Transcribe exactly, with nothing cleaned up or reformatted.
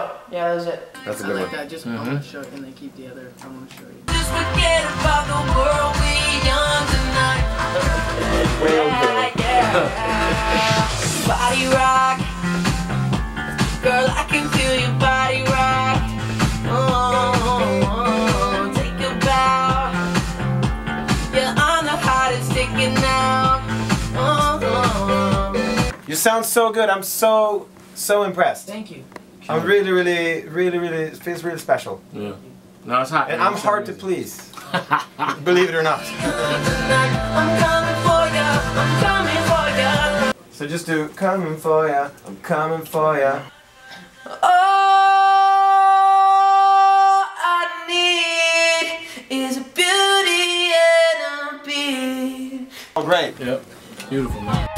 Yeah, that was it. That's a I good like one. that. Just Mm-hmm. I want to show it and then keep the other. I want to show you. Just forget about the world, we young tonight. Yeah, yeah. Body rock. Girl, I can feel your body rock. Oh, take a bow. Yeah, I'm the hottest ticket now. Oh, You sound so good. I'm so, so impressed. Thank you. I'm really, really, really, really, it feels really special. Yeah. No, it's hot. And I'm hard to please. Believe it or not. I'm coming for ya. I'm coming for ya. So just do, coming for ya, I'm coming for ya. All I need is a beauty and a beat. Oh, great. Yep. Beautiful, man.